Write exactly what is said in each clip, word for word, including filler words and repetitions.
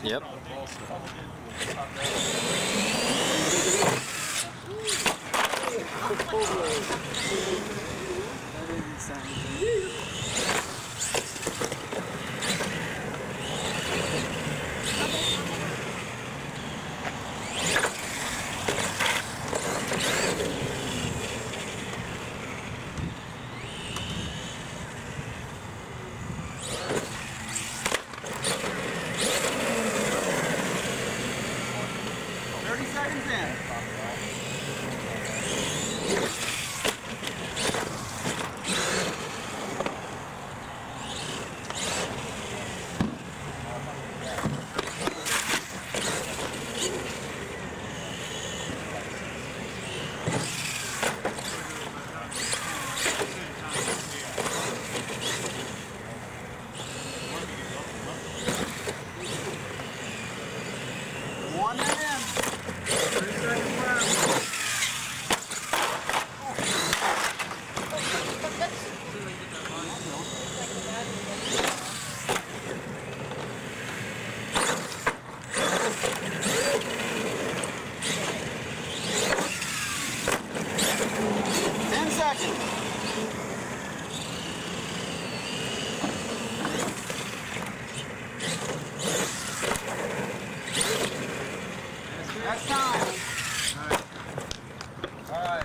Yep. thirty seconds in. One minute in. thirty seconds left. ten seconds. That's time. All right.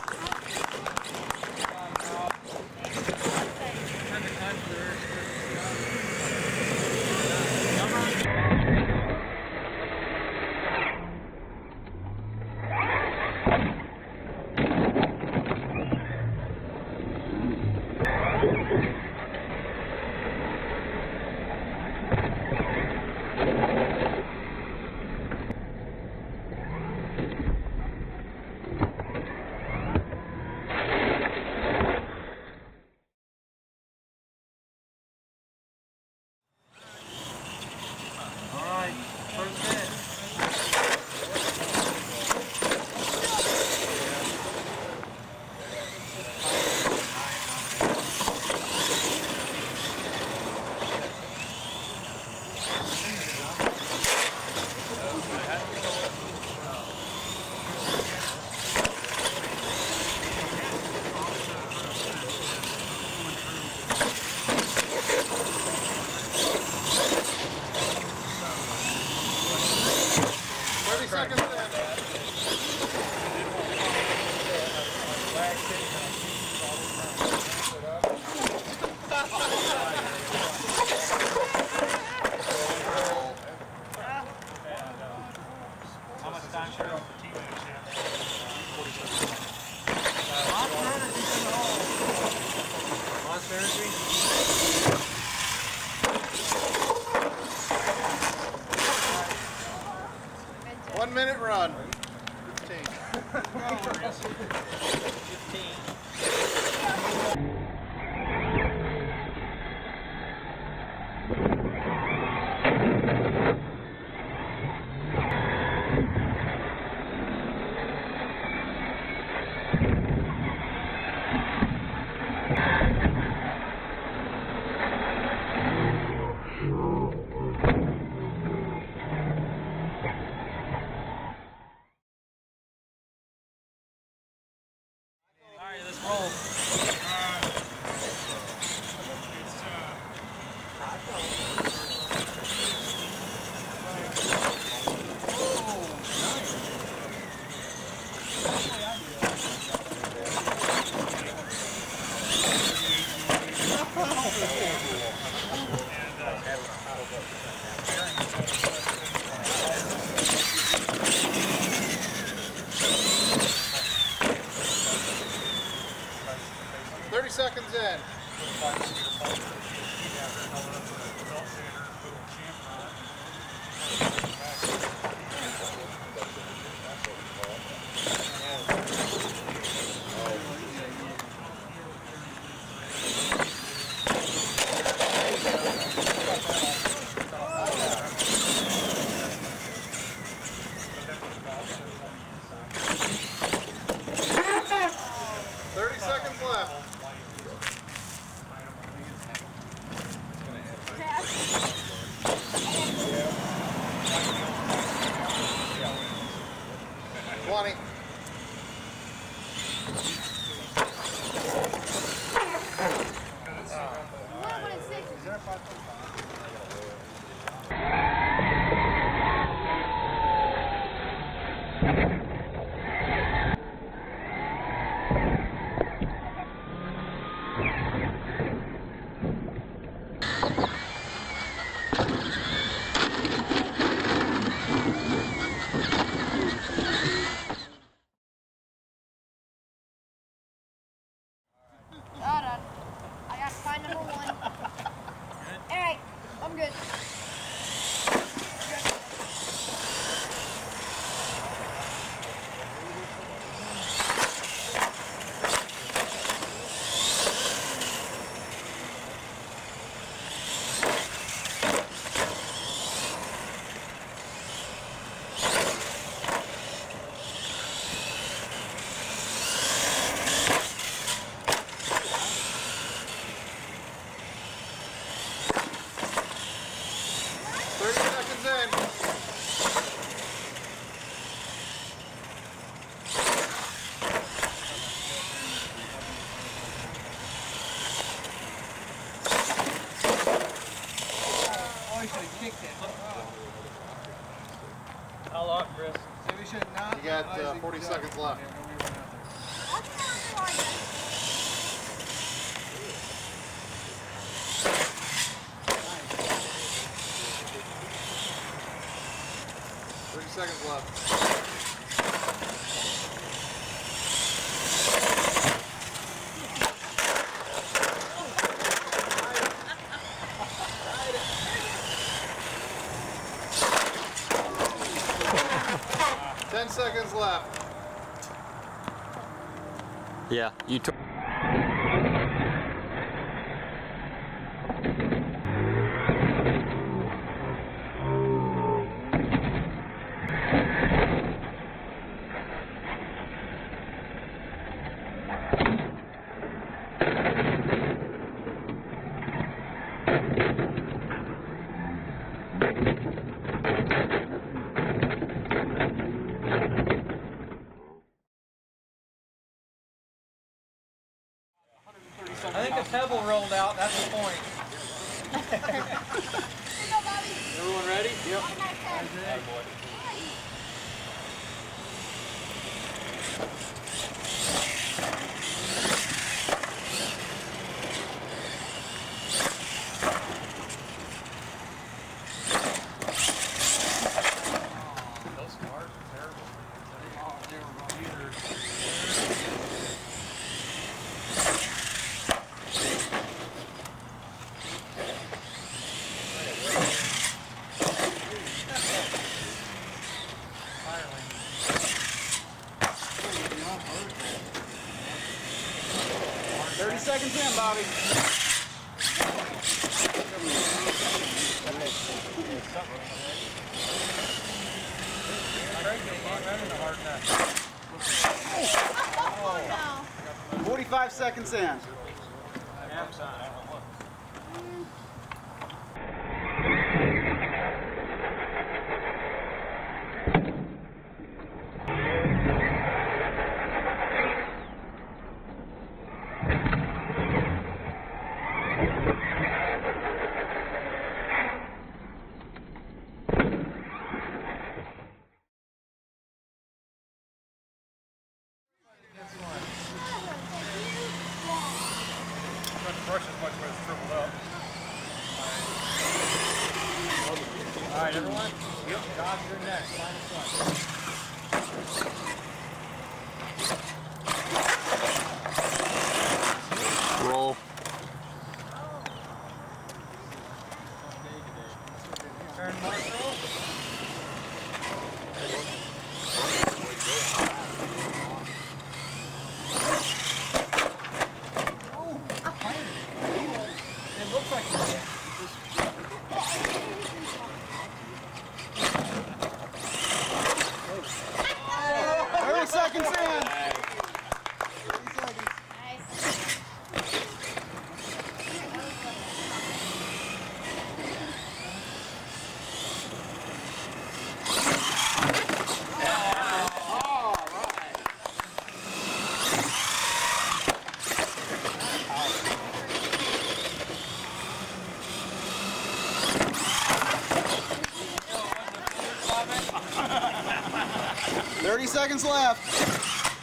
thirty seconds in. How much time for the team match? Monster Energy? One minute run. fifteen. Alright, let's roll. thirty seconds in. thirty seconds left. Test. good. thirty seconds in. Oh, he should have kicked it. How long, Chris? So we should not. You got uh, forty seconds left. thirty seconds left. Ten seconds left. Yeah, you took. I think the pebble rolled out. That's the point. Everyone ready? Yep. Those cars are terrible. They were wrong either. thirty seconds in, Bobby. forty-five seconds in. Brush as much as it's tripled up. All right, everyone. Yep. Josh, you're next. Final one. Roll. Turn Marshall. It looks like thirty seconds in. thirty seconds left.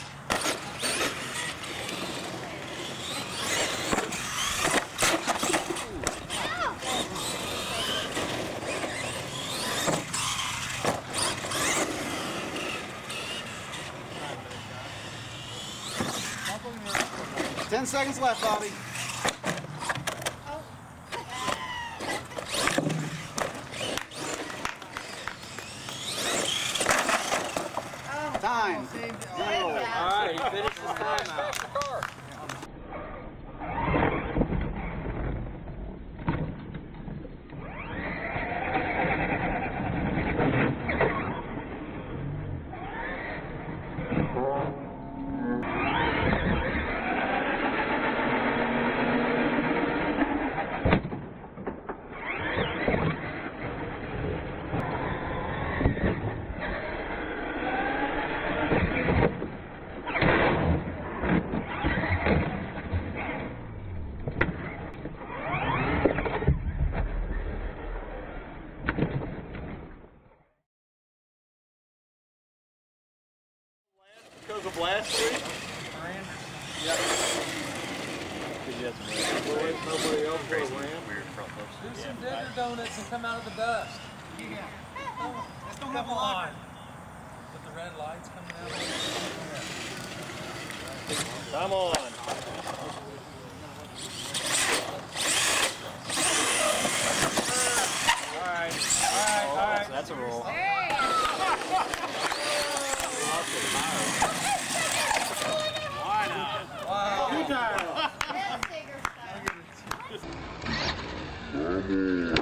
Ten seconds left, Bobby. Do some dinner donuts and come out of the dust. Yeah. Oh, Just don't come have a on. locker. With the red lights coming out. Come on. Alright, alright, alright. That's a roll. Why not? Wow. Two times. Yes, Digger.